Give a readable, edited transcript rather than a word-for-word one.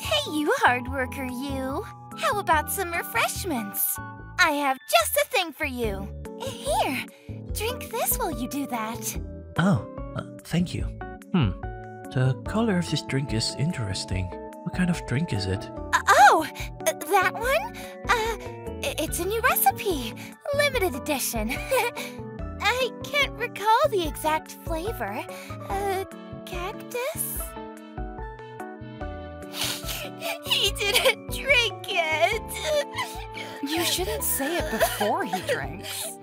Hey, you hard worker, you. How about some refreshments? I have just a thing for you. Here, drink this while you do that. Oh, thank you. The color of this drink is interesting. What kind of drink is it? That one? It's a new recipe. Limited edition. I can't recall the exact flavor. Cactus? He didn't drink it. You shouldn't say it before he drinks.